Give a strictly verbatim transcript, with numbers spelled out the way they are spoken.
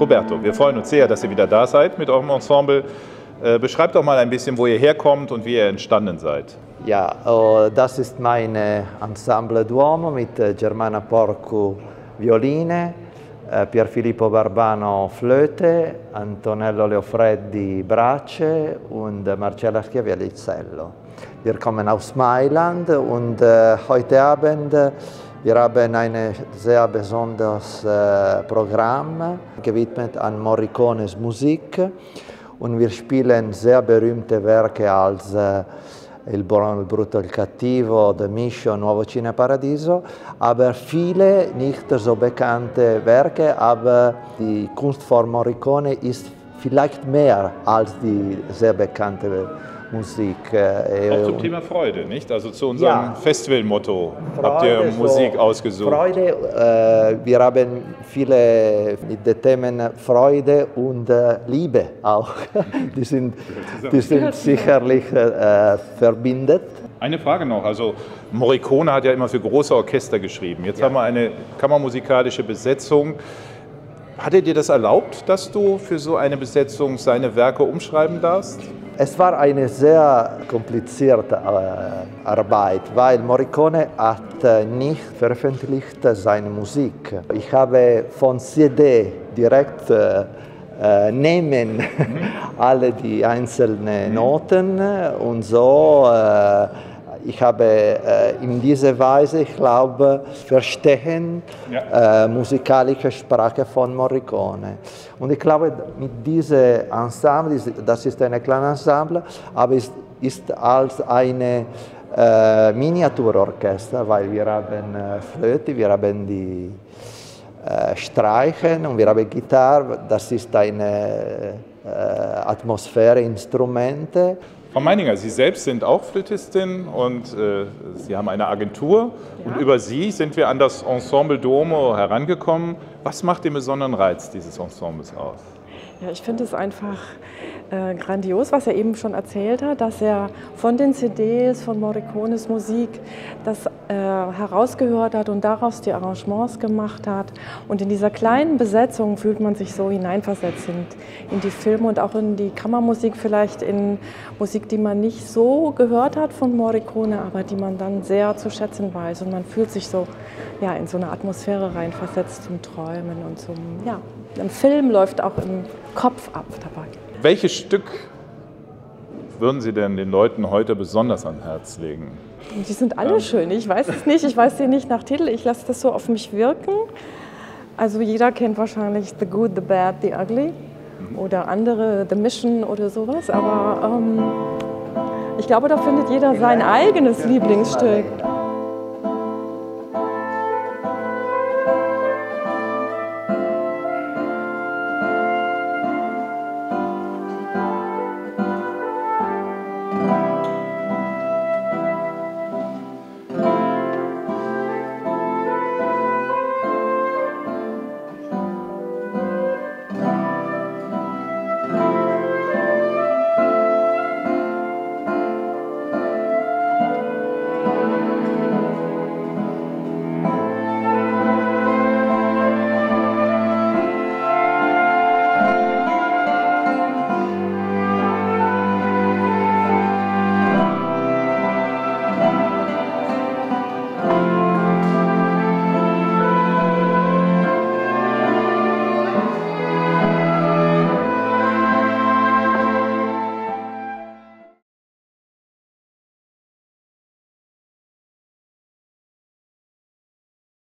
Roberto, wir freuen uns sehr, dass ihr wieder da seid mit eurem Ensemble. Äh, beschreibt doch mal ein bisschen, wo ihr herkommt und wie ihr entstanden seid. Ja, oh, das ist mein Ensemble Duomo mit Germana Porcu Violine, eh, Pierfilippo Barbano Flöte, Antonello Leofreddi Bratsche und Marcella Schiavelli Cello. Wir kommen aus Mailand und äh, heute Abend wir haben ein sehr besonderes äh, Programm gewidmet an Morricones Musik und wir spielen sehr berühmte Werke als äh, Il Buono, il Brutto, il Cattivo, The Mission, Nuovo Cine Paradiso, aber viele nicht so bekannte Werke, aber die Kunst von Morricone ist vielleicht mehr als die sehr bekannte Musik. Auch zum Thema Freude, nicht? Also zu unserem ja. Festivalmotto habt ihr Musik so ausgesucht. Freude, äh, wir haben viele mit den Themen Freude und äh, Liebe auch. Die sind, die sind sicherlich äh, verbindet. Eine Frage noch, also Morricone hat ja immer für große Orchester geschrieben. Jetzt ja. haben wir eine kammermusikalische Besetzung. Hat er dir das erlaubt, dass du für so eine Besetzung seine Werke umschreiben darfst? Es war eine sehr komplizierte äh, Arbeit, weil Morricone hat äh, nicht veröffentlicht seine Musik. Ich habe von C D direkt äh, äh, nehmen alle die einzelnen Noten und so. Äh, Ich habe äh, in dieser Weise, ich glaube, verstehen ja. äh, musikalische Sprache von Morricone. Und ich glaube, mit diesem Ensemble, das ist ein kleines Ensemble, aber es ist als eine äh, Miniaturorchester, weil wir haben äh, Flöte, wir haben die äh, Streichen und wir haben Gitarre. Das ist eine äh, Atmosphäre, Instrumente. Frau Meininger, Sie selbst sind auch Flötistin und äh, Sie haben eine Agentur ja. und über Sie sind wir an das Ensemble Duomo herangekommen. Was macht den besonderen Reiz dieses Ensembles aus? Ja, ich finde es einfach äh, grandios, was er eben schon erzählt hat, dass er von den C Ds, von Morricones Musik das äh, herausgehört hat und daraus die Arrangements gemacht hat. Und in dieser kleinen Besetzung fühlt man sich so hineinversetzt in, in die Filme und auch in die Kammermusik, vielleicht in Musik, die man nicht so gehört hat von Morricone, aber die man dann sehr zu schätzen weiß. Und man fühlt sich so ja, in so eine Atmosphäre reinversetzt zum Träumen und zum, ja, ein Film läuft auch im Kopf ab dabei. Welches Stück würden Sie denn den Leuten heute besonders ans Herz legen? Die sind alle ähm. schön, ich weiß es nicht, ich weiß sie nicht nach Titel, ich lasse das so auf mich wirken. Also jeder kennt wahrscheinlich The Good, The Bad, The Ugly mhm. oder andere, The Mission oder sowas, aber ähm, ich glaube, da findet jeder sein eigenes Lieblingsstück.